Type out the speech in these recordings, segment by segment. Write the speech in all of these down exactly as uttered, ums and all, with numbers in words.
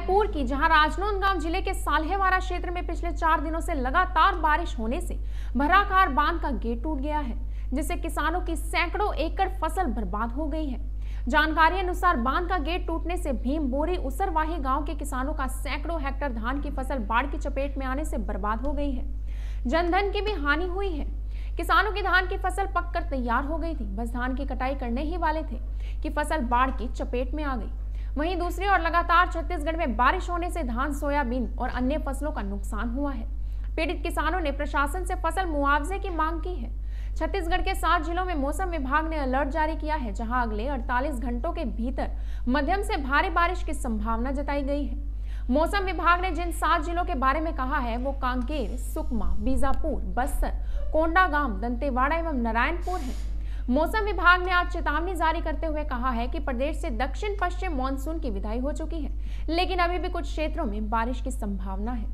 जयपुर की, जहां राजनांदगांव जिले के साल्हेवाड़ा क्षेत्र में पिछले चार दिनों से लगातार बारिश होने से भराकार बांध का गेट टूट गया है, जिससे किसानों की सैकड़ों एकड़ फसल बर्बाद हो गई है। जानकारी अनुसार बांध का गेट टूटने से भीम बोरी उसरवाही गांव के किसानों का सैकड़ों हेक्टेयर धान की फसल बाढ़ की चपेट में आने से बर्बाद हो गई है। जनधन की भी हानि हुई है। किसानों की धान की फसल पककर तैयार हो गई थी, बस धान की कटाई करने ही वाले थे कि फसल बाढ़ की चपेट में आ गई। वहीं दूसरी ओर लगातार छत्तीसगढ़ में बारिश होने से धान, सोयाबीन और अन्य फसलों का नुकसान हुआ है। पीड़ित किसानों ने प्रशासन से फसल मुआवजे की मांग की है। छत्तीसगढ़ के सात जिलों में मौसम विभाग ने अलर्ट जारी किया है, जहां अगले अड़तालीस घंटों के भीतर मध्यम से भारी बारिश की संभावना जताई गई है। मौसम विभाग ने जिन सात जिलों के बारे में कहा है वो कांकेर, सुकमा, बीजापुर, बस्तर, कोंडागांव, दंतेवाड़ा एवं नारायणपुर है। मौसम विभाग ने आज चेतावनी जारी करते हुए कहा है कि प्रदेश से दक्षिण पश्चिम मानसून की विदाई हो चुकी है, लेकिन अभी भी कुछ क्षेत्रों में बारिश की संभावना है।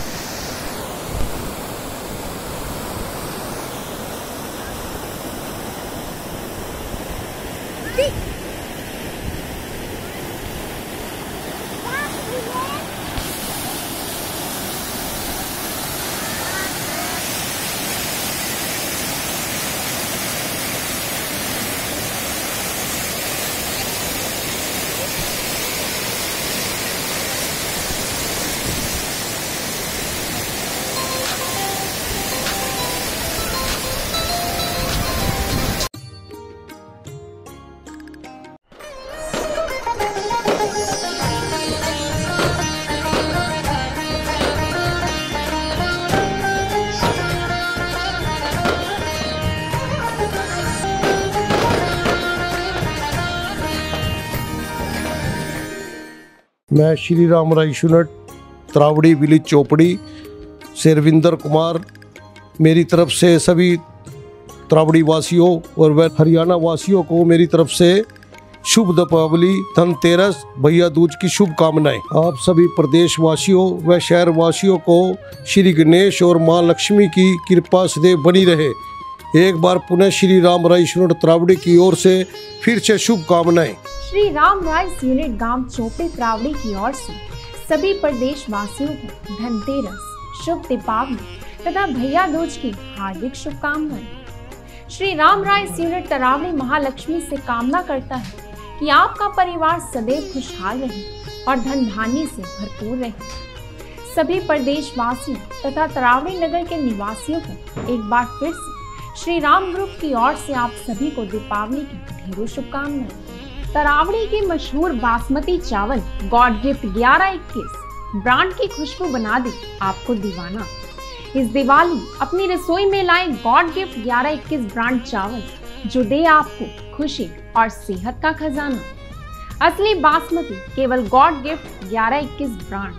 मैं श्री राम राय यूनिट त्रावड़ी विलेज चोपड़ी से रविंदर कुमार, मेरी तरफ से सभी त्रावड़ी वासियों और वह हरियाणा वासियों को मेरी तरफ से शुभ दीपावली, धनतेरस, भैया दूज की शुभकामनाएं। आप सभी प्रदेश वासियों व शहर वासियों को श्री गणेश और मां लक्ष्मी की कृपा सदैव बनी रहे। एक बार पुनः श्री राम राय यूनिट त्रावड़ी की ओर से फिर से शुभकामनाएं। श्री राम राइस यूनिट गांव चोपड़ी त्रावड़ी की ओर से सभी प्रदेश वासियों को धनतेरस, शुभ दीपावली तथा भैया दूज की हार्दिक शुभकामनाएं। श्री राम राइस यूनिट त्रावड़ी महालक्ष्मी से कामना करता है कि आपका परिवार सदैव खुशहाल रहे और धन धान्य से भरपूर रहे। सभी प्रदेश वासियों तथा त्रावड़ी नगर के निवासियों को एक बार फिर से श्री राम ग्रुप की ओर से आप सभी को दीपावली की ढेरों शुभकामनाएं। त्रावड़ी की मशहूर बासमती चावल गॉड गिफ्ट ग्यारह इक्कीस ब्रांड की खुशबू बना दे आपको दीवाना। इस दिवाली अपनी रसोई में लाएं गॉड गिफ्ट ग्यारह इक्कीस ब्रांड चावल, जो दे आपको खुशी और सेहत का खजाना। असली बासमती केवल गॉड गिफ्ट ग्यारह इक्कीस brand.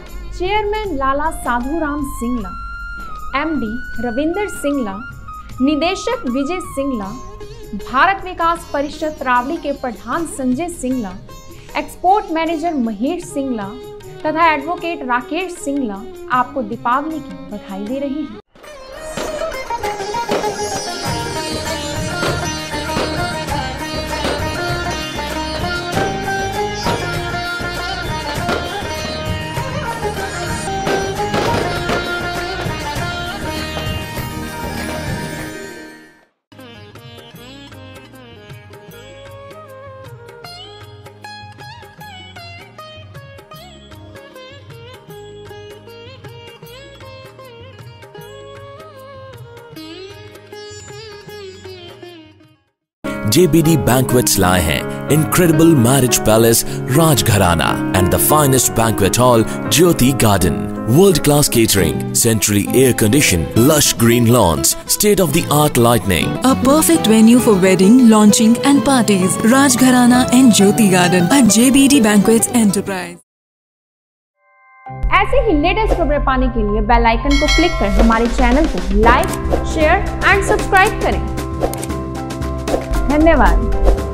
Chairman Lala Sadhuram Singla, MD Ravinder Singla, निदेशक विजय सिंगला, भारत विकास परिषद त्रावड़ी के प्रधान संजय सिंगला, एक्सपोर्ट मैनेजर महेश सिंगला तथा एडवोकेट राकेश सिंगला आपको दीपावली की बधाई दे रही हैं। J B D Banquets लाए हैं Incredible Marriage Palace Rajgharana and the finest banquet hall Jyoti Garden. World-class catering, centrally air-conditioned, lush green lawns, state-of-the-art lighting. A perfect venue for wedding, launching and parties. Rajgharana and Jyoti Garden at J B D Banquets Enterprise. ऐसे ही latest खबरें पाने के लिए bell icon को click कर हमारे channel को like, share and subscribe करें। धन्यवाद।